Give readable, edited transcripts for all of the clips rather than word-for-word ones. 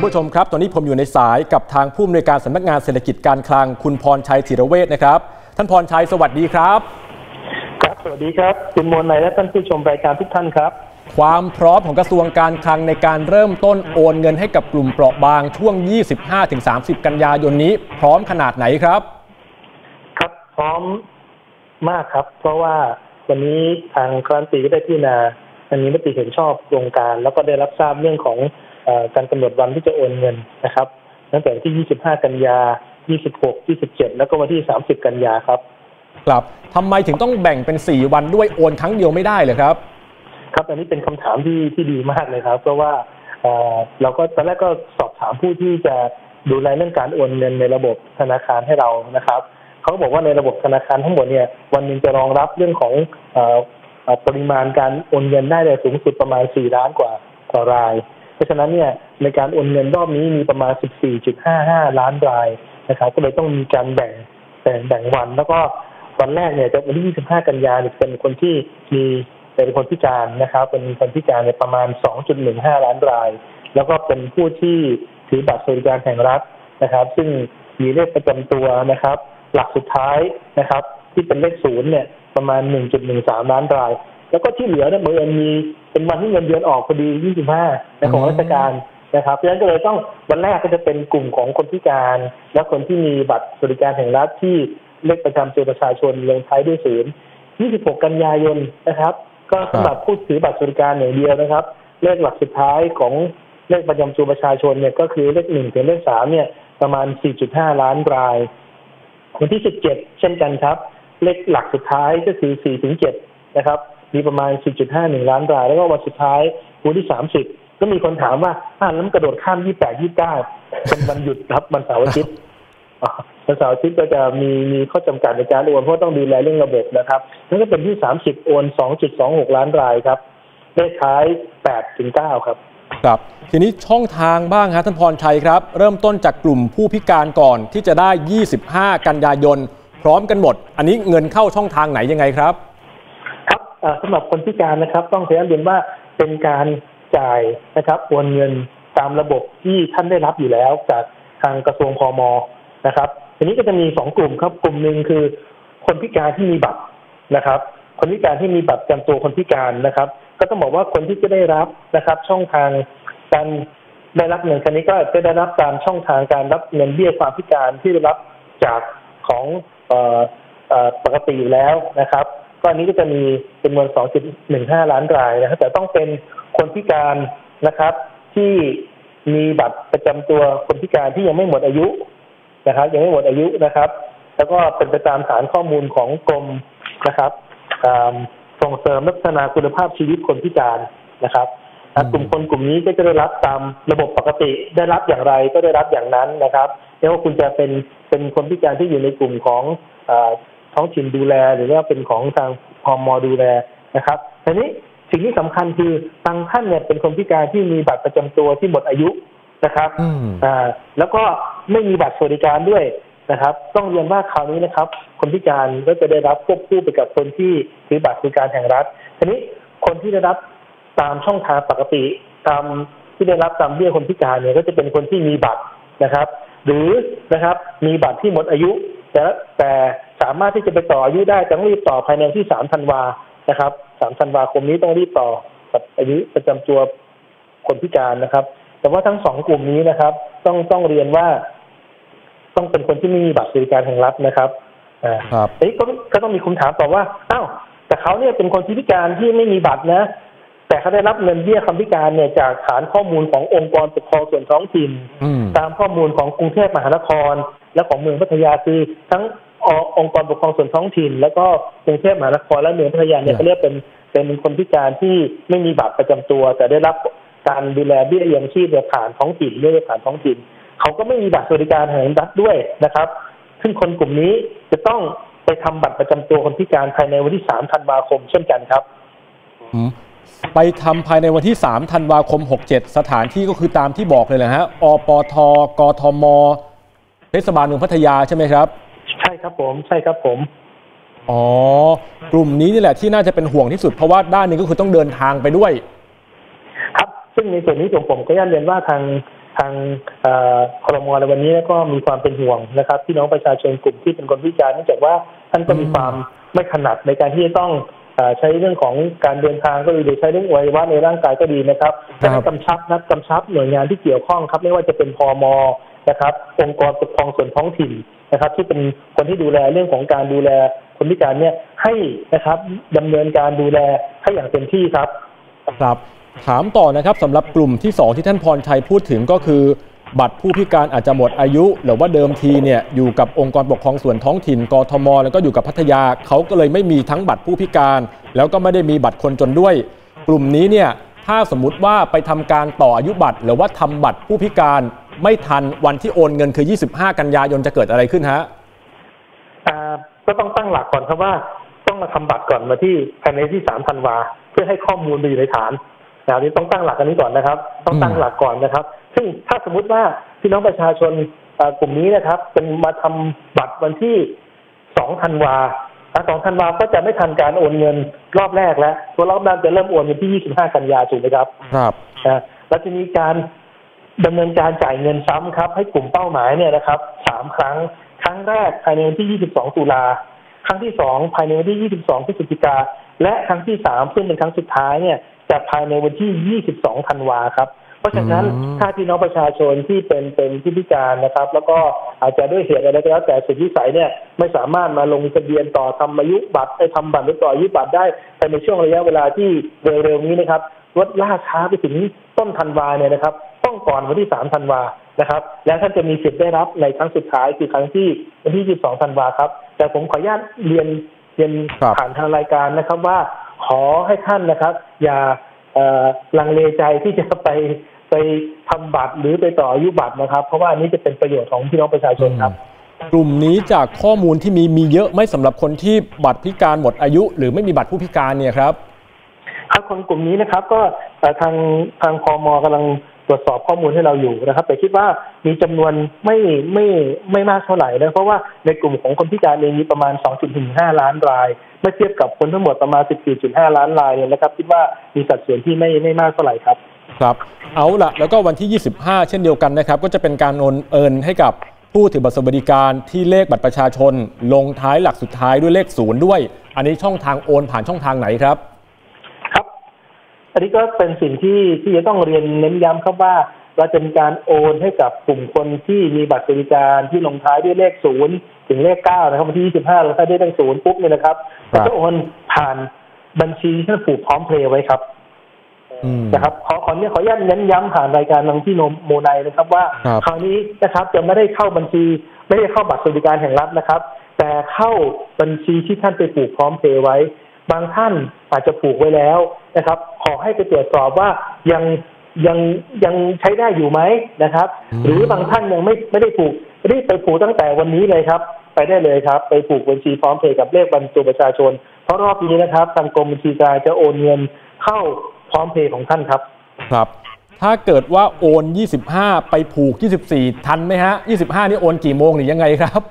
ผู้ชมครับตอนนี้ผมอยู่ในสายกับทางผู้อำนวยการสำนักงานเศรษฐกิจการคลังคุณพรชัยธีรเวชนะครับท่านพรชัยสวัสดีครับครับสวัสดีครับคุณมนต์และท่านผู้ชมรายการทุกท่านครับความพร้อมของกระทรวงการคลังในการเริ่มต้นโอนเงินให้กับกลุ่มเปราะบางช่วง 25-30 กันยายนนี้พร้อมขนาดไหนครับครับพร้อมมากครับเพราะว่าวันนี้ทางคณะรัฐมนตรีก็ได้พิจารณามีมติเห็นชอบโครงการแล้วก็ได้รับทราบเรื่องของการกำหนดวันที่จะโอนเงินนะครับตั้งแต่ที่ 25 กันยา 26 27 แล้วก็วันที่ 30 กันยาครับครับทำไมถึงต้องแบ่งเป็น4วันด้วยโอนครั้งเดียวไม่ได้เลยครับครับอันนี้เป็นคำถามที่ดีมากเลยครับเพราะว่าเราก็ตอนแรกก็สอบถามผู้ที่จะดูแลเรื่องการโอนเงินในระบบธนาคารให้เรานะครับเขาบอกว่าในระบบธนาคารทั้งหมดเนี่ยวันนึงจะรองรับเรื่องของปริมาณการโอนเงินได้เลยสูงสุดประมาณ4 ล้านกว่ารายเพราะฉะนั้นเนี่ยในการโอนเงินรอบนี้มีประมาณ 14.55 ล้านรายนะครับก็เลยต้องมีการแบ่งวันแล้วก็วันแรกเนี่ยจะวันที่ 25 กันยายนเป็นคนที่เป็นคนพิการนะครับเป็นคนพิการในประมาณ 2.15 ล้านรายแล้วก็เป็นผู้ที่ถือบัตรสวัสดิการแห่งรัฐนะครับซึ่งมีเลขประจำตัวนะครับหลักสุดท้ายนะครับที่เป็นเลข0เนี่ยประมาณ 1.13 ล้านรายแล้วก็ที่เหลือเนี่ยมีเป็นวันที่เงินเดือนออกพอดี 25ในของราชการนะครับเพราะฉะนั้นก็เลยต้องวันแรกก็จะเป็นกลุ่มของคนพิการและคนที่มีบัตรสวัสดิการแห่งรัฐที่เลขประจำตัวประชาชนลงท้ายด้วย0 26 กันยายนนะครับก็สำหรับผู้ถือบัตรสวัสดิการอย่างเดียวนะครับเลขหลักสุดท้ายของเลขประจำตัวประชาชนเนี่ยก็คือเลข1ถึงเลข3เนี่ยประมาณ 4.5 ล้านรายวันที่17เช่นกันครับเลขหลักสุดท้ายก็คือ4ถึง7นะครับมีประมาณ 4.51 ล้านรายแล้วก็วันสุดท้ายวันที่30ก็มีคนถามว่าแล้วมันกระโดดข้าม28 29เป็นวันหยุดครับวันเสาร์อาทิตย์วันเสาร์อาทิตย์ก็จะมีข้อจำกัดในการโอนเพราะต้องดูแลเรื่องระบบนะครับนั่นก็เป็นที่30โอน 2.26 ล้านรายครับเลขท้าย8ถึง9ครับครับทีนี้ช่องทางบ้างครับท่านพรชัยครับเริ่มต้นจากกลุ่มผู้พิการก่อนที่จะได้25กันยายนพร้อมกันหมดอันนี้เงินเข้าช่องทางไหนยังไงครับครับสำหรับคนพิการนะครับต้องเรียนว่าเป็นการจ่ายนะครับโอนเงินตามระบบที่ท่านได้รับอยู่แล้วจากทางกระทรวงพม.นะครับทีนี้ก็จะมี2กลุ่มครับกลุ่มหนึ่งคือคนพิการที่มีบัตรนะครับคนพิการที่มีบัตรประจำตัวคนพิการนะครับก็ต้องบอกว่าคนที่จะได้รับนะครับช่องทางการได้รับเงินครั้งนี้ก็จะได้รับตามช่องทางการรับเงินเบี้ยความพิการที่ได้รับจากของปกติอยู่แล้วนะครับก็อันนี้ก็จะมีจำนวน 2.15 ล้านรายนะครับแต่ต้องเป็นคนพิการนะครับที่มีบัตรประจำตัวคนพิการที่ยังไม่หมดอายุนะครับยังไม่หมดอายุนะครับแล้วก็เป็นไปตามฐานข้อมูลของกรมนะครับส่งเสริมและพัฒนาคุณภาพชีวิตคนพิการนะครับกลุ่มนี้ก็จะได้รับตามระบบปกติได้รับอย่างไรก็ได้รับอย่างนั้นนะครับไม่ว่าคุณจะเป็นคนพิการที่อยู่ในกลุ่มของท้องถิ่นดูแลหรือว่าเป็นของทางพม.ดูแลนะครับทีนี้สิ่งที่สำคัญคือบางท่านเนี่ยเป็นคนพิการที่มีบัตรประจำตัวที่หมดอายุนะครับแล้วก็ไม่มีบัตรสวัสดิการด้วยนะครับต้องเรียนว่าคราวนี้นะครับคนพิการก็จะได้รับควบคู่ไปกับคนที่ถือบัตรสวัสดิการแห่งรัฐทีนี้คนที่ได้รับตามช่องทางปกติตามที่ได้รับตามเบี้ยคนพิการเนี่ยก็จะเป็นคนที่มีบัตรนะครับหรือนะครับมีบัตรที่หมดอายุแต่สามารถที่จะไปต่ออายุได้ต้องรีบต่อภายในที่3 ธันวานะครับ3 ธันวาคมนี้ต้องรีบต่อกับอายุประจำตัวคนพิการนะครับแต่ว่าทั้ง2กลุ่มนี้นะครับต้องเรียนว่าต้องเป็นคนที่มีบัตรสวัสดิการแห่งรัฐนะครับทีนี้ก็ต้องมีคำถามต่อว่าแต่เขาเนี่ยเป็นคนพิการที่ไม่มีบัตรนะแต่เขาได้รับเงินเบี้ยคนพิการเนี่ยจากฐานข้อมูลขององค์กรปกครองส่วนท้องถิ่นตามข้อมูลของกรุงเทพมหานครและของเมืองพัทยาคือทั้งองค์กรปกครองส่วนท้องถิ่นแล้วก็กรุงเทพมหานครและเมืองพัทยาเนี่ยเขาเรียกเป็นคนพิการที่ไม่มีบัตรประจำตัวแต่ได้รับการดูแลเบี้ยยังชีพโดยผ่านท้องถิ่นด้วยผ่านท้องถิ่นเขาก็ไม่มีบัตรสวัสดิการแห่งรัฐด้วยนะครับซึ่งคนกลุ่มนี้จะต้องไปทำบัตรประจำตัวคนพิการภายในวันที่3 ธันวาคมเช่นกันครับไปทำภายในวันที่3 ธันวาคม 67สถานที่ก็คือตามที่บอกเลยนะฮะอปท.กทม.เทศบาลเมืองพัทยาใช่ไหมครับใช่ครับผมกลุ่มนี้นี่แหละที่น่าจะเป็นห่วงที่สุดเพราะว่าด้านนึงก็คือต้องเดินทางไปด้วยครับซึ่งในส่วนนี้ผมก็ย้ำเรียนว่าทางทางครม.ในวันนี้ก็มีความเป็นห่วงนะครับพี่น้องประชาชนกลุ่มที่เป็นคนพิการเนื่องจากว่าท่านก็มีความไม่ถนัดในการที่จะต้องใช้เรื่องของการเดินทางก็ดีหรือใช้เรื่องอวัยวะในร่างกายก็ดีนะครับจะได้กำชับหน่วยงานที่เกี่ยวข้องครับไม่ว่าจะเป็นพม.นะครับองค์กรปกครองส่วนท้องถิ่นนะครับที่เป็นคนที่ดูแลเรื่องของการดูแลคนพิการเนี่ยให้นะครับดำเนินการดูแลให้อย่างเต็มที่ครับครับถามต่อนะครับสำหรับกลุ่มที่2ที่ท่านพรชัยพูดถึงก็คือบัตรผู้พิการอาจจะหมดอายุหรือว่าเดิมทีเนี่ยอยู่กับองค์กรปกครองส่วนท้องถิ่นกทมแล้วก็อยู่กับพัทยาเขาก็เลยไม่มีทั้งบัตรผู้พิการแล้วก็ไม่ได้มีบัตรคนจนด้วยกลุ่มนี้เนี่ยถ้าสมมุติว่าไปทำการต่ออายุบัตรหรือว่าทำบัตรผู้พิการไม่ทันวันที่โอนเงินคือ25กันยายนจะเกิดอะไรขึ้นฮะก็ต้องตั้งหลักก่อนครับว่าต้องมาทำบัตรก่อนมาที่ภายในที่3ธันวาเพื่อให้ข้อมูลไปอยู่ในฐานนี้ต้องตั้งหลักกันนี้ก่อนนะครับต้องตั้งหลักก่อนนะครับซึ่งถ้าสมมุติว่าพี่น้องประชาชนกลุ่มนี้นะครับเป็นมาทำบัตรวันที่2ธันวา2ธันวาก็จะไม่ทันการโอนเงินรอบแรกแล้วตัวรอบนั้นจะเริ่มโอนวันที่25กันยาถูกไหมครับครับแล้วจะมีการดำเนินการจ่ายเงินซ้ำครับให้กลุ่มเป้าหมายเนี่ยนะครับ3ครั้งแรกภายในวันที่22ตุลาครั้งที่2ภายในวันที่22พฤศจิกาและครั้งที่3ซึ่งเป็นครั้งสุดท้ายเนี่ยจะภายในวันที่22ธันวาครับเพราะฉะนั้นถ้าพี่น้องประชาชนที่เป็นผู้พิการนะครับแล้วก็อาจจะด้วยเหตุอะไรก็แล้วแต่สุดวิสัยเนี่ยไม่สามารถมาลงทะเบียนต่อทำอายุบัตรทำบัตรหรือต่ออายุบัตรได้ภายในช่วงระยะเวลาที่เร็วๆนี้นะครับลดล่าช้าไปถึงต้นธันวาเนี่ยนะครับต้องก่อนวันที่3ธันวานะครับแล้วท่านจะมีสิทธิ์ได้รับในครั้งสุดท้ายคือครั้งที่วันที่22ธันวาครับแต่ผมขออนุญาตเรียนผ่านทางรายการนะครับว่าขอให้ท่านนะครับอย่าลังเลใจที่จะไปทำบัตรหรือไปต่ออายุบัตรนะครับเพราะว่าอันนี้จะเป็นประโยชน์ของพี่น้องประชาชนครับกลุ่มนี้จากข้อมูลที่มีเยอะไหมสำหรับคนที่บัตรพิการหมดอายุหรือไม่มีบัตรผู้พิการเนี่ยครับคนกลุ่มนี้นะครับก็ทางพม.กำลังตรวจสอบข้อมูลให้เราอยู่นะครับแต่คิดว่ามีจำนวนไม่มากเท่าไหร่นะเพราะว่าในกลุ่มของคนพิการเองมีประมาณ 2.5 ล้านรายเมื่อเทียบกับคนทั้งหมดประมาณ 14.5 ล้านรายเนี่ยนะครับคิดว่ามีสัดส่วนที่ไม่มากเท่าไหร่ครับครับเอาละแล้วก็วันที่25เช่นเดียวกันนะครับก็จะเป็นการโอนให้กับผู้ถือบัตรสวัสดิการที่เลขบัตรประชาชนลงท้ายหลักสุดท้ายด้วยเลข0ด้วยอันนี้ช่องทางโอนผ่านช่องทางไหนครับอันนี้ก็เป็นสิ่งที่จะต้องเรียนเน้นย้ำครับว่าเราจะมีการโอนให้กับกลุ่มคนที่มีบัตรสวัสดิการที่ลงท้ายด้วยเลข0ถึงเลข9นะครับวันที่25เราได้เลข0ปุ๊บเนี่ยนะครับเราจะโอนผ่านบัญชีที่ท่านผูกพร้อมเพลย์ไว้ครับนะครับขออนุญาตเน้นย้ำผ่านรายการทางที่โมไนนะครับว่าคราวนี้นะครับจะไม่ได้เข้าบัญชีไม่ได้เข้าบัตรสวัสดิการแห่งรัฐนะครับแต่เข้าบัญชีที่ท่านไปผูกพร้อมเพลย์ไว้บางท่านอาจจะผูกไว้แล้วนะครับขอให้ไปตรวจสอบว่ายังใช้ได้อยู่ไหมนะครับหรือบางท่านยังไม่ได้ผูกรีบไปผูกตั้งแต่วันนี้เลยครับไปได้เลยครับไปผูกบัญชีพร้อมเพย์กับเลขบัญชีประชาชนเพราะรอบนี้นะครับทางกรมบัญชีกลางจะโอนเงินเข้าพร้อมเพย์ของท่านครับครับถ้าเกิดว่าโอน25ไปผูก24ทันไหมฮะ25นี่โอนกี่โมงหรือยังไงครับ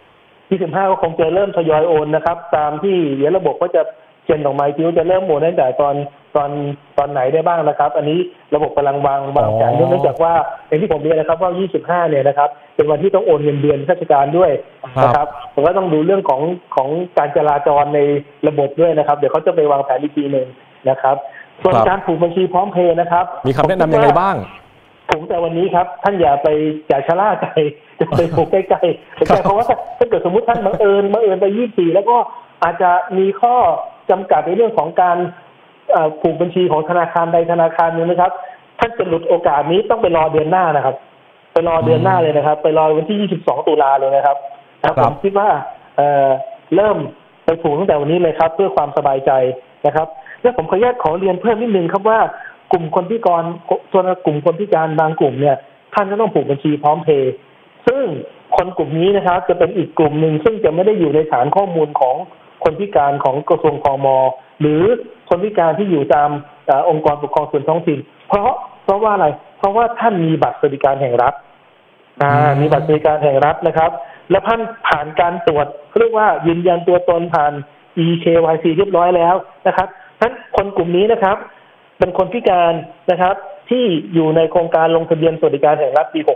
25ก็คงจะเริ่มทยอยโอนนะครับตามที่เดี๋ยวระบบก็จะเช่นออกมาที่จะเริ่มโอนตั้งแต่ตอนไหนได้บ้างนะครับอันนี้ระบบกำลังวางแผนเนื่องจากว่าอย่างที่ผมเรียนนะครับว่า25เนี่ยนะครับเป็นวันที่ต้องโอนเงินเดือนราชการด้วยนะครับผมก็ต้องดูเรื่องของการจราจรในระบบด้วยนะครับเดี๋ยวเขาจะไปวางแผนอีกทีนึงนะครับส่วนการผูกบัญชีพร้อมเพย์นะครับมีคำแนะนำยังไงบ้างผูกแต่วันนี้ครับท่านอย่าไปชะล่าใจจะไปผูกใกล้ๆเพราะว่าถ้าเกิดสมมุติท่านบังเอิญไป24แล้วก็อาจจะมีข้อจำกัดในเรื่องของการผูกบัญชีของธนาคารใดธนาคารนึงนะครับท่านจะหลุดโอกาสนี้ต้องไปรอเดือนหน้านะครับไปรอเดือนหน้าเลยนะครับไปรอวันที่22ตุลาเลยนะครับผมคิดว่าเริ่มไปผูกตั้งแต่วันนี้เลยครับเพื่อความสบายใจนะครับและผมขออนุญาตขอเรียนเพิ่มนิดนึงครับว่ากลุ่มคนพิการส่วนกลุ่มคนพิการบางกลุ่มเนี่ยท่านก็ต้องผูกบัญชีพร้อมเพย์ซึ่งคนกลุ่มนี้นะครับจะเป็นอีกกลุ่มหนึ่งซึ่งจะไม่ได้อยู่ในฐานข้อมูลของคนพิการของกระทรวงพม.หรือคนพิการที่อยู่ตามองค์กรปกครองส่วนท้องถิ่นเพราะว่าอะไรเพราะว่าท่านมีบัตรสวัสดิการแห่งรัฐมีบัตรสวัสดิการแห่งรัฐนะครับและท่านผ่านการตรวจเรียกว่ายืนยันตัวตนผ่าน EKYC เรียบร้อยแล้วนะครับท่านคนกลุ่มนี้นะครับเป็นคนพิการนะครับที่อยู่ในโครงการลงทะเบียนสวัสดิการแห่งรัฐปี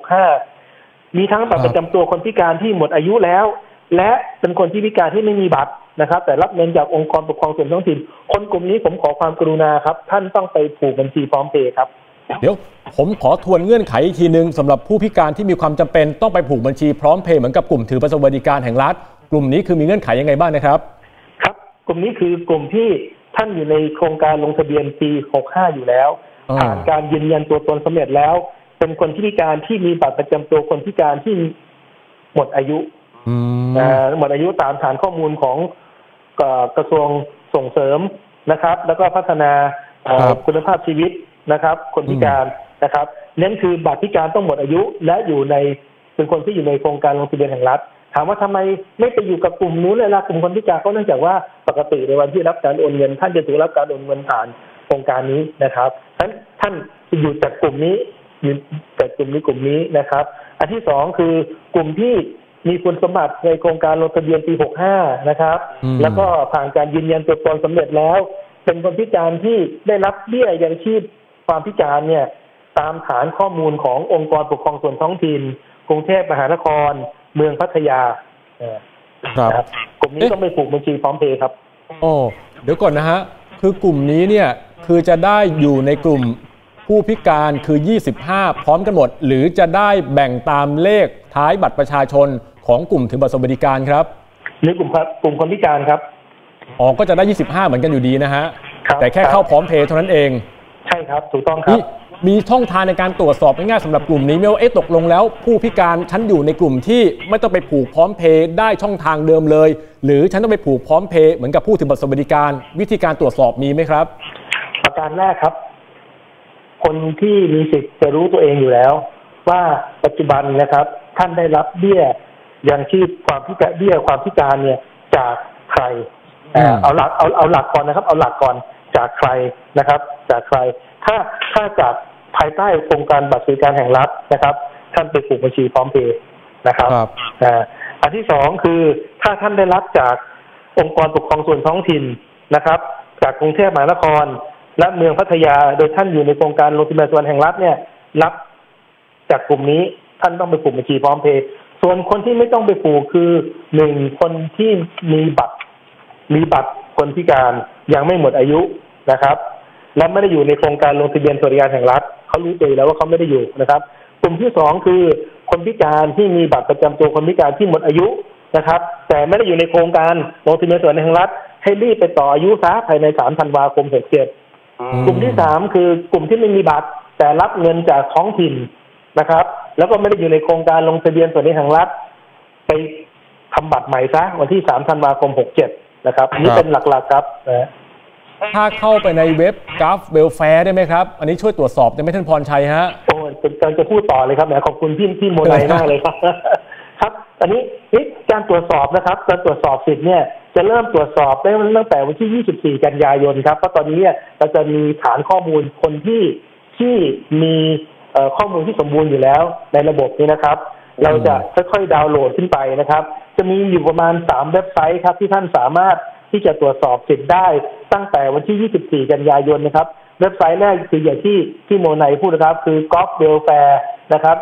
65 มีทั้งบัตรประจำตัวคนพิการที่หมดอายุแล้วและเป็นคนที่พิการที่ไม่มีบัตรนะครับแต่รับเงินจากองค์กรปกครองส่วนท้องถิ่นคนกลุ่มนี้ผมขอความกรุณาครับท่านต้องไปผูกบัญชีพร้อมเพย์ครับเดี๋ยวผมขอทวนเงื่อนไขอีกทีนึงสำหรับผู้พิการที่มีความจำเป็นต้องไปผูกบัญชีพร้อมเพย์เหมือนกับกลุ่มถือบัตรสวัสดิการแห่งรัฐกลุ่มนี้คือมีเงื่อนไขยังไงบ้างนะครับครับกลุ่มนี้คือกลุ่มที่ท่านอยู่ในโครงการลงทะเบียนปี 65 อยู่แล้วผ่านการยืนยันตัวตนสำเร็จแล้วเป็นคนที่พิการที่มีบัตรประจำตัวคนพิการที่หมดอายุหมดอายุตามฐานข้อมูลของกระทรวงส่งเสริมนะครับแล้วก็พัฒนาคุณภาพชีวิตนะครับคนพิการนะครับนั่นคือบัตรพิการต้องหมดอายุและอยู่ในเป็นคนที่อยู่ในโครงการลงทะเบียนแห่งรัฐถามว่าทำไมไม่ไปอยู่กับกลุ่มนู้นเลยล่ะกลุ่มคนพิการก็เนื่องจากว่าปกติในวันที่รับการโอนเงินท่านจะถูกรับการโอนเงินผ่านโครงการนี้นะครับท่านจะอยู่จากกลุ่มนี้อยู่จากกลุ่มนี้นะครับอันที่สองคือกลุ่มที่มีคุณสมบัติในโครงการลงทะเบียนปี 65 นะครับแล้วก็ผ่านการยืนยันตัวตนสำเร็จแล้วเป็นคนพิการที่ได้รับเบี้ยยังชีพความพิการเนี่ยตามฐานข้อมูลขององค์กรปกครองส่วนท้องถิ่นกรุงเทพมหานครเมืองพัทยาครับกลุ่มนี้ต้องไปผูกบัญชีพร้อมเพย์ครับเดี๋ยวก่อนนะฮะคือกลุ่มนี้เนี่ยคือจะได้อยู่ในกลุ่มผู้พิการคือ25พร้อมกันหมดหรือจะได้แบ่งตามเลขท้ายบัตรประชาชนของกลุ่มถือบัตรสวัสดิการครับหรือกลุ่มคนพิการครับก็จะได้25เหมือนกันอยู่ดีนะฮะแต่แค่เข้าพร้อมเพย์เท่านั้นเองใช่ครับถูกต้องครับมีช่องทางในการตรวจสอบง่ายๆสำหรับกลุ่มนี้ไหมว่าตกลงแล้วผู้พิการฉันอยู่ในกลุ่มที่ไม่ต้องไปผูกพร้อมเพย์ได้ช่องทางเดิมเลยหรือฉันต้องไปผูกพร้อมเพย์เหมือนกับผู้ถือบัตรสวัสดิการวิธีการตรวจสอบมีไหมครับประการแรกครับคนที่มีสิทธิ์จะรู้ตัวเองอยู่แล้วว่าปัจจุบันนะครับท่านได้รับเบี้ยยังชีพความพิการเบี้ยความพิการเนี่ยจากใครเอาหลักก่อนนะครับเอาหลักก่อนจากใครนะครับจากใครถ้าจากภายใต้โครงการบัตรสวัสดิการแห่งรัฐนะครับท่านไปผูกบัญชีพร้อมเพย์นะครับอันที่สองคือถ้าท่านได้รับจากองค์กรปกครองส่วนท้องถิ่นนะครับจากกรุงเทพมหานครและเมืองพัทยาโดยท่านอยู่ในโครงการลงทะเบียนส่วนแห่งรัฐเนี่ยรับจากกลุ่มนี้ท่านต้องไปผูกบัญชีพร้อมเพย์ส่วนคนที่ไม่ต้องไปผูกคือหนึ่งคนที่มีบัตรคนพิการยังไม่หมดอายุนะครับและไม่ได้อยู่ในโครงการลงทะเบียนสวัสดิการแห่งรัฐเขารู้ตัวแล้วว่าเขาไม่ได้อยู่นะครับกลุ่มที่สองคือคนพิการที่มีบัตรประจำตัวคนพิการที่หมดอายุนะครับแต่ไม่ได้อยู่ในโครงการลงทะเบียนสวัสดิการแห่งรัฐให้รีบไปต่ออายุซะภายใน3 ธันวาคม 67กลุ่มที่3คือกลุ่มที่ไม่มีบัตรแต่รับเงินจากท้องถิ่นนะครับแล้วก็ไม่ได้อยู่ในโครงการลงทะเบียนสวัสดิการแห่งรัฐไปทำบัตรใหม่ซะวันที่3 ธันวาคม 67นะครับอันนี้เป็นหลักๆครับถ้าเข้าไปในเว็บ Gov Welfare ได้ไหมครับอันนี้ช่วยตรวจสอบได้ไหมท่านพรชัยฮะเป็นการจะพูดต่อเลยครับขอบคุณพี่โมไนมากเลยครับครับตอนนี้การตรวจสอบนะครับการตรวจสอบสิทธิ์เนี่ยจะเริ่มตรวจสอบได้ตั้งแต่วันที่24 กันยายนครับเพราะตอนนี้เนี่ยเราจะมีฐานข้อมูลคนที่มีข้อมูลที่สมบูรณ์อยู่แล้วในระบบนี้นะครับเราจะค่อยๆดาวน์โหลดขึ้นไปนะครับจะมีอยู่ประมาณ3เว็บไซต์ครับที่ท่านสามารถที่จะตรวจสอบสิทธิ์ได้ตั้งแต่วันที่24 กันยายนนะครับเว็บไซต์แรกคืออย่างที่โมไนพูดนะครับคือ Gov Welfare นะครับ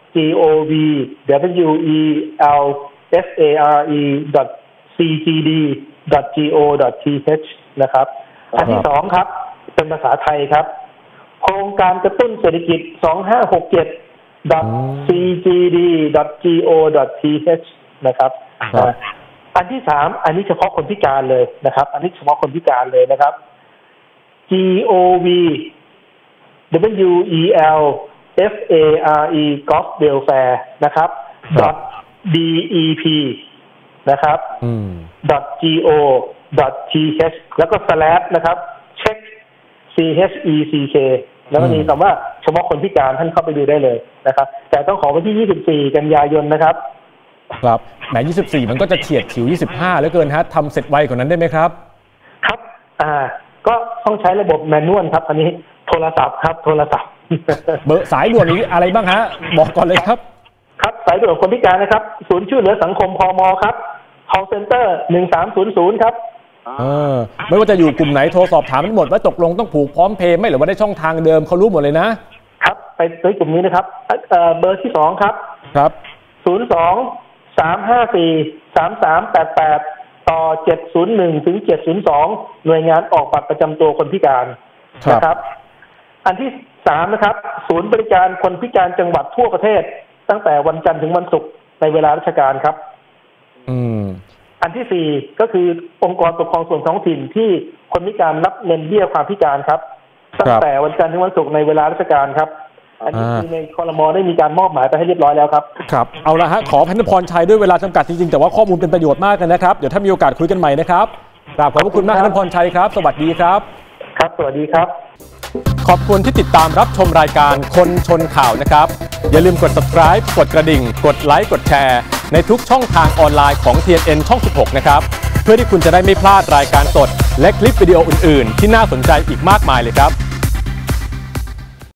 govwelfare.cgd.go.th นะครับอันที่สองครับเป็นภาษาไทยครับโครงการกระตุ้นเศรษฐกิจ 2567.cgd.go.th นะครับอันที่สามอันนี้เฉพาะคนพิการเลยนะครับอันนี้เฉพาะคนพิการเลยนะครับ govwelfare Gov Welfare นะครับ .dep นะครับ .go.th แล้วก็ slash นะครับ check check แล้วก็มีคำว่าเฉพาะคนพิการท่านเข้าไปดูได้เลยนะครับแต่ต้องขอวันที่24 กันยายนนะครับครับแหม24มันก็จะเฉียดฉิว25แล้วเกินฮะทำเสร็จไวกว่านั้นได้ไหมครับครับก็ต้องใช้ระบบแมนนวลครับอันนี้โทรศัพท์ครับโทรศัพท์เบอร์สายด่วนนี้อะไรบ้างฮะบอกก่อนเลยครับครับสายด่วนคนพิการนะครับศูนย์ช่วยเหลือสังคมพมครับ call center 1300ครับไม่ว่าจะอยู่กลุ่มไหนโทรสอบถามทั้งหมดว่าตกลงต้องผูกพร้อมเพย์ไหมหรือว่าได้ช่องทางเดิมเขารู้หมดเลยนะไปในกลุ่มนี้นะครับเบอร์ที่2ครับครับ 02-354-3388ต่อ701ถึง702หน่วยงานออกบัตรประจำตัวคนพิการนะครับอันที่3นะครับศูนย์บริการคนพิการจังหวัดทั่วประเทศตั้งแต่วันจันทร์ถึงวันศุกร์ในเวลาราชการครับอันที่4ก็คือองค์กรปกครองส่วนท้องถิ่นที่คนพิการรับเงินเบี้ยความพิการครับตั้งแต่วันจันทร์ถึงวันศุกร์ในเวลาราชการครับอันนี้คือในครม.ได้มีการมอบหมายไปให้เรียบร้อยแล้วครับครับเอาละฮะขอท่านพรชัยด้วยเวลาจำกัดจริงๆแต่ว่าข้อมูลเป็นประโยชน์มากเลยนะครับเดี๋ยวถ้ามีโอกาสคุยกันใหม่นะครับกราบขอบพระคุณมากท่านพรชัยครับสวัสดีครับครับสวัสดีครับขอบคุณที่ติดตามรับชมรายการคนชนข่าวนะครับอย่าลืมกด subscribe กดกระดิ่งกดไลค์กดแชร์ในทุกช่องทางออนไลน์ของ TNN ช่อง 16 นะครับเพื่อที่คุณจะได้ไม่พลาดรายการสดและคลิปวิดีโออื่นๆที่น่าสนใจอีกมากมายเลยครับ